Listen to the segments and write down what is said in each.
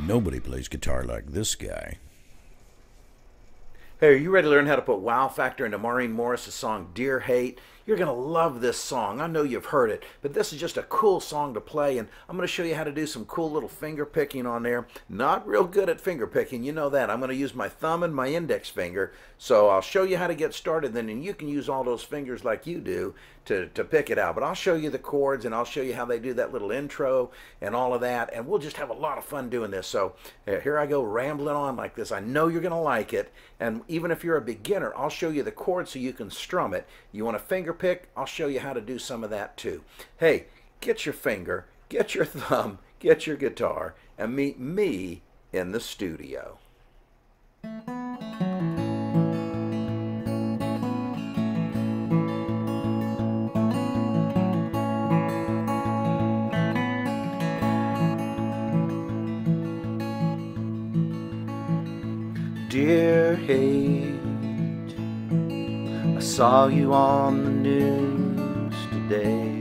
Nobody plays guitar like this guy. Hey, are you ready to learn how to put wow factor into Maureen Morris' song Dear Hate? You're going to love this song. I know you've heard it, but this is just a cool song to play, and I'm going to show you how to do some cool little finger picking on there. Not real good at finger picking, you know that. I'm going to use my thumb and my index finger, so I'll show you how to get started then, and you can use all those fingers like you do to pick it out. But I'll show you the chords, and I'll show you how they do that little intro and all of that, and we'll just have a lot of fun doing this. So here I go rambling on like this. I know you're going to like it, and even if you're a beginner, I'll show you the chords so you can strum it. You want a finger pick? I'll show you how to do some of that too. Hey, get your finger, get your thumb, get your guitar, and meet me in the studio. Dear Hate, I saw you on the news today.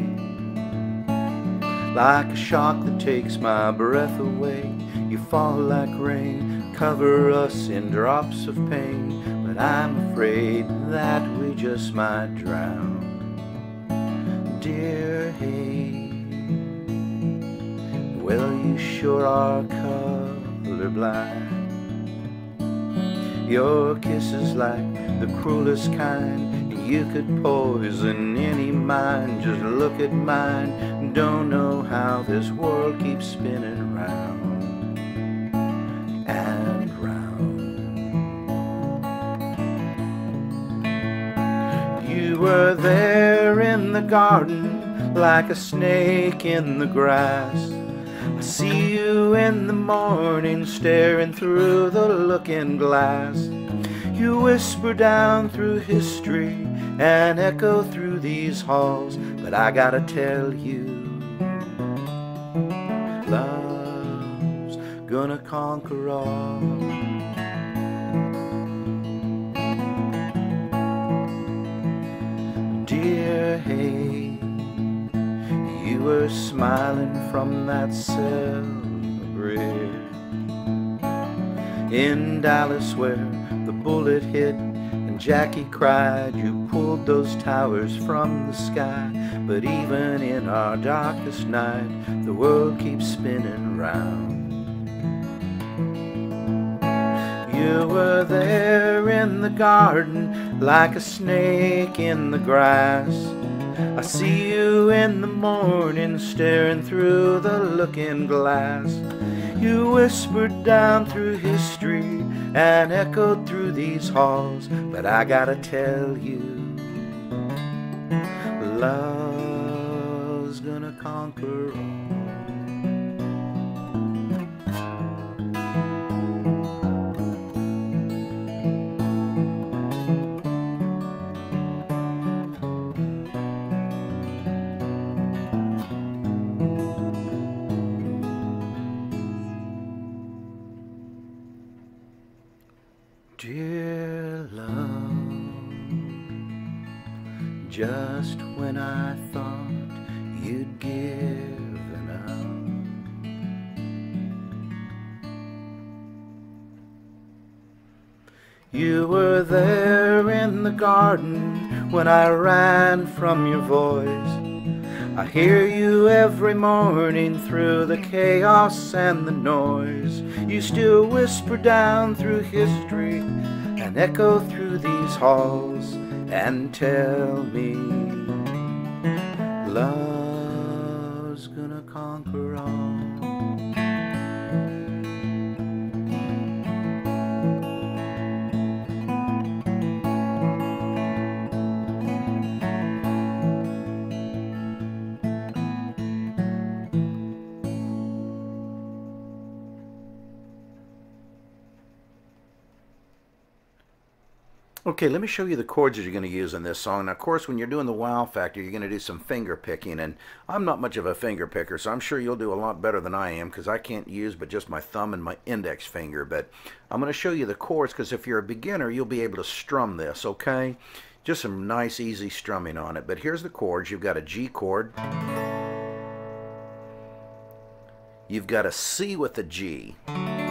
Like a shock that takes my breath away, you fall like rain, cover us in drops of pain. But I'm afraid that we just might drown. Dear Hate, well, you sure are colorblind. Your kiss is like the cruelest kind. You could poison any mind. Just look at mine. Don't know how this world keeps spinning round and round. You were there in the garden like a snake in the grass. I see you in the morning staring through the looking glass. You whisper down through history and echo through these halls. But I gotta tell you, love's gonna conquer all. Dear Hate, you were smiling from that cell bridge in Dallas where the bullet hit and Jackie cried. You pulled those towers from the sky. But even in our darkest night, the world keeps spinning round. You were there in the garden like a snake in the grass. I see you in the morning staring through the looking glass. You whispered down through history and echoed through these halls. But I gotta tell you, love's gonna conquer all. Dear love, just when I thought you'd given up, you were there in the garden when I ran from your voice. I hear you every morning through the chaos and the noise. You still whisper down through history and echo through these halls and tell me love's gonna conquer all. Okay, let me show you the chords that you're going to use in this song. Now, of course, when you're doing the wow factor, you're going to do some finger picking, and I'm not much of a finger picker, so I'm sure you'll do a lot better than I am because I can't use but just my thumb and my index finger. But I'm going to show you the chords because if you're a beginner, you'll be able to strum this, okay? Just some nice, easy strumming on it. But here's the chords. You've got a G chord. You've got a C with a G.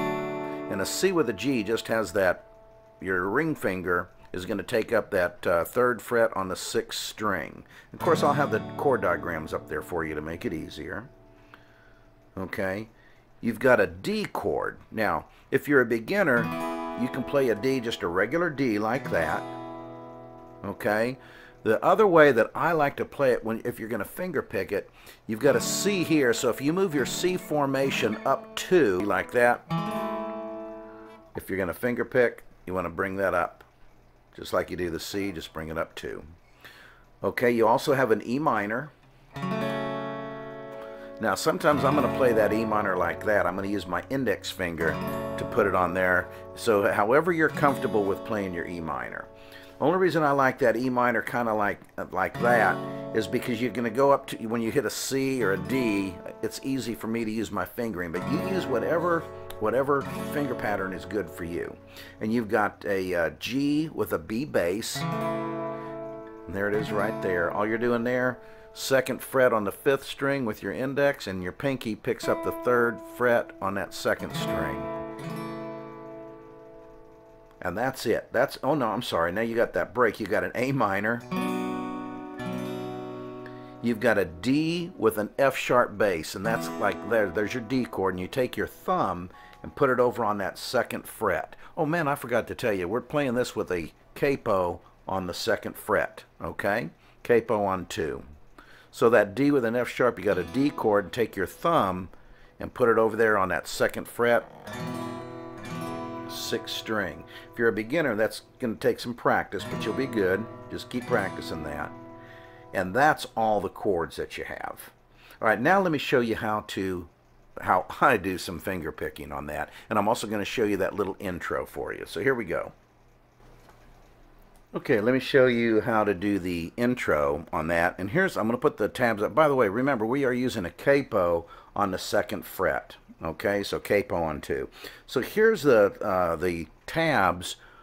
And a C with a G just has that, your ring finger is going to take up that 3rd fret on the 6th string. Of course, I'll have the chord diagrams up there for you to make it easier. Okay, you've got a D chord. Now, if you're a beginner, you can play a D, just a regular D like that. Okay, the other way that I like to play it, if you're going to finger pick it, you've got a C here. So if you move your C formation up 2 like that, if you're going to finger pick, you want to bring that up. Just like you do the C, just bring it up 2. Okay, you also have an E minor. Now sometimes I'm going to play that E minor like that. I'm going to use my index finger to put it on there. So however you're comfortable with playing your E minor. Only reason I like that E minor kind of like that is because you're going to go up to, when you hit a C or a D, it's easy for me to use my fingering, but you use whatever finger pattern is good for you. And you've got a G with a B bass. And there it is right there. All you're doing there, 2nd fret on the 5th string with your index, and your pinky picks up the 3rd fret on that 2nd string. And that's it. That's, oh no, I'm sorry. Now you got that break. You got an A minor. You've got a D with an F sharp bass, and that's like there's your D chord, and you take your thumb and put it over on that 2nd fret. Oh man, I forgot to tell you, we're playing this with a capo on the 2nd fret, okay? Capo on 2. So that D with an F sharp, you got a D chord, and take your thumb and put it over there on that 2nd fret, 6th string. If you're a beginner, that's going to take some practice, but you'll be good. Just keep practicing that. And that's all the chords that you have. All right, now let me show you how I do some finger picking on that. And I'm also going to show you that little intro for you. So here we go. Okay, let me show you how to do the intro on that. And here's, I'm going to put the tabs up. By the way, remember, we are using a capo on the 2nd fret. Okay, so capo on 2. So here's the tabs